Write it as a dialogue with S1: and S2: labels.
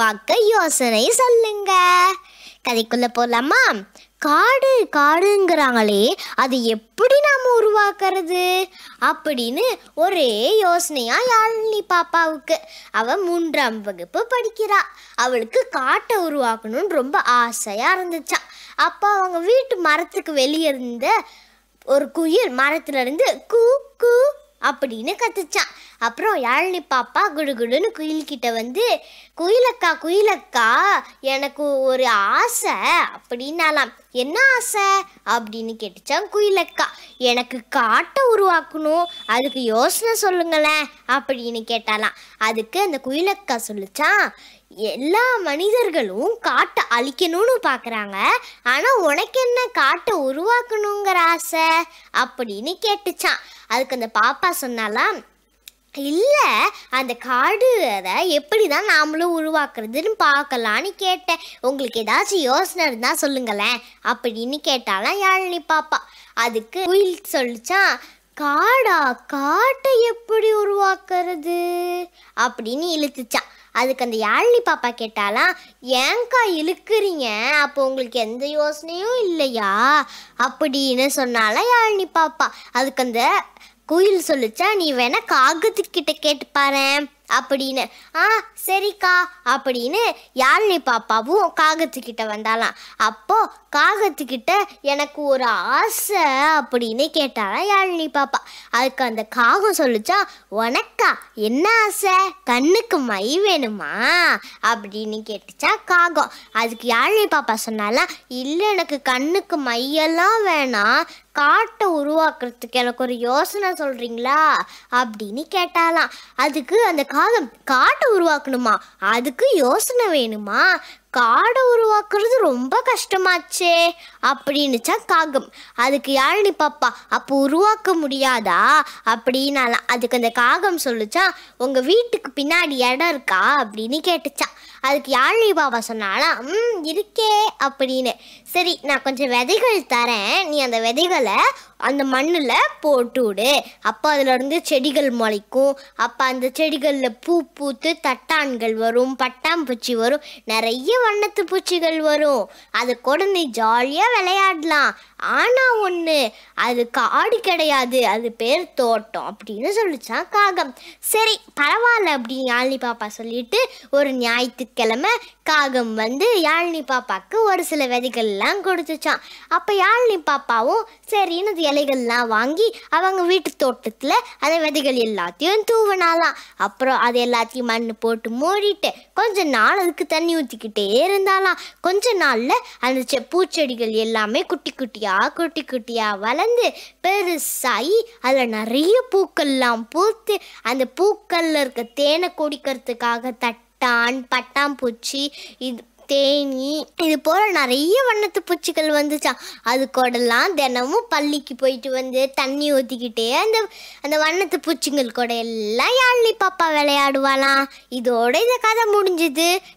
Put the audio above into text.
S1: உருவாக்க யோசனை சொல்லுங்க. கதைக்குள்ள போலாமா? காடு காடுங்கிறாங்களே, அது எப்படி நாம உருவாக்குறது அப்படின்னு ஒரே யோசனையா யாழினி பாப்பாவுக்கு. அவ 3ஆம் வகுப்பு படிக்கிறா. அவளுக்கு காட்டை உருவாக்கணும்னு ரொம்ப ஆசையா இருந்துச்சான். அப்போ அவங்க வீட்டு மரத்துக்கு வெளியே இருந்த ஒரு குயில் மரத்துல இருந்து கூ கூ அப்படின்னு கத்துச்சான். அப்புறம் யாழினி பாப்பா குடுகுடுன்னு குயில்கிட்ட வந்து, குயிலக்கா குயிலக்கா எனக்கு ஒரு ஆசை அப்படின்னாலாம். என்ன ஆசை அப்படின்னு கேட்டுச்சான் குயிலக்கா. எனக்கு காட்டை உருவாக்கணும், அதுக்கு யோசனை சொல்லுங்களேன் அப்படின்னு கேட்டாலாம். அதுக்கு அந்த குயிலக்கா சொல்லிச்சான், எல்லா மனிதர்களும் காட்டை அழிக்கணும்னு பார்க்குறாங்க, ஆனால் உனக்கு என்ன காட்டை உருவாக்கணுங்கிற ஆசை அப்படின்னு கேட்டுச்சான். அதுக்கு அந்த பாப்பா சொன்னாலாம், இல்லை அந்த காடு அதை எப்படி தான் நாமளும் உருவாக்குறதுன்னு பார்க்கலான்னு கேட்டேன், உங்களுக்கு ஏதாச்சும் யோசனை இருந்தால் சொல்லுங்களேன் அப்படின்னு கேட்டாலாம் யாழினி பாப்பா. அதுக்கு குயில் சொல்லிச்சான், காடா காட்டை எப்படி உருவாக்குறது அப்படின்னு இழுத்துச்சான். அதுக்கு அந்த யாழினி பாப்பா கேட்டாலாம், ஏங்கா இழுக்கிறீங்க, அப்போ உங்களுக்கு எந்த யோசனையும் இல்லையா அப்படின்னு சொன்னாலாம் யாழினி பாப்பா. அதுக்கு அந்த குயில் சொல்லிச்சா, நீ வேணா காகத்துக்கிட்ட கேட்டு பாரு அப்படின்னு. சரிக்கா அப்படின்னு யாழினி பாப்பாவும் காகத்துக்கிட்ட வந்தாலாம். அப்போ காகத்துக்கிட்ட எனக்கு ஒரு ஆசை அப்படின்னு கேட்டாலாம் யாழினி பாப்பா. அதுக்கு அந்த காகம் சொல்லிச்சா, உனக்கா என்ன ஆசை, கண்ணுக்கு மை வேணுமா அப்படின்னு கேட்டுச்சா காகம். அதுக்கு யாழினி பாப்பா சொன்னாலாம், இல்லை எனக்கு கண்ணுக்கு மையெல்லாம் வேணாம், காட்டை உருவாக்குறதுக்கு எனக்கு ஒரு யோசனை சொல்றீங்களா அப்படின்னு கேட்டாலாம். அதுக்கு அந்த காகம், காட்டை உருவாக்கணுமா, அதுக்கு யோசனை வேணுமா, காடை உருவாக்குறது ரொம்ப கஷ்டமாச்சே அப்படின்னுச்சா காகம். அதுக்கு யாழினி பாப்பா, அப்போ உருவாக்க முடியாதா அப்படின்னாலாம். அதுக்கு அந்த காகம் சொல்லிச்சா, உங்க வீட்டுக்கு பின்னாடி இடம் இருக்கா அப்படின்னு கேட்டுச்சா. அதுக்கு யாழினி பாப்பா சொன்னாலாம், இருக்கே அப்படின்னு. சரி, நான் கொஞ்சம் விதைகள் தரேன், நீ அந்த விதைகளை அந்த மண்ணில் போட்டு விடு, அப்போ அதுலேருந்து செடிகள் முளைக்கும். அப்போ அந்த செடிகளில் பூ பூத்து தட்டான்கள் வரும், பட்டாம்பூச்சி வரும், நிறைய வண்ணத்து பூச்சிகள் வரும். அது கூட நீ ஜாலியாக விளையாடலாம். ஆனால் ஒன்று, அது காடு கிடையாது, அது பேர் தோட்டம் அப்படின்னு சொல்லிச்சான் காகம். சரி பரவாயில்ல அப்படின்னு யாழினி பாப்பா சொல்லிட்டு ஒரு ஞாயிற்றுக்கிழமை காகம் வந்து யாழினி பாப்பாவுக்கு ஒரு சில விதைகள்லாம் கொடுத்துச்சான். அப்போ யாழினி பாப்பாவும் சரின்னு அது இலைகள்லாம் வாங்கி அவங்க வீட்டு தோட்டத்தில் அந்த விதைகள் எல்லாத்தையும் தூவினாலாம். அப்புறம் அது எல்லாத்தையும் மண் போட்டு மூடிட்டு கொஞ்ச நாள் அதுக்கு தண்ணி ஊற்றிக்கிட்டே இருந்தாலாம். கொஞ்ச நாளில் அந்த பூச்செடிகள் எல்லாமே குட்டி குட்டியாக வளர்ந்து பெருசாகி அதில் நிறைய பூக்கள்லாம் பூத்து அந்த பூக்கள்ல இருக்க தேனை குடிக்கிறதுக்காக தட்டான், பட்டாம்பூச்சி, தேனி, இது போல் நிறைய வண்ணத்து பூச்சிகள் வந்துச்சான். அது கூடலாம் தினமும் பள்ளிக்கு போயிட்டு வந்து தண்ணி ஊற்றிக்கிட்டே அந்த வண்ணத்து பூச்சிகள் கூட எல்லாம் யாழினி பாப்பா விளையாடுவாளாம். இதோட இந்த கதை முடிஞ்சுது.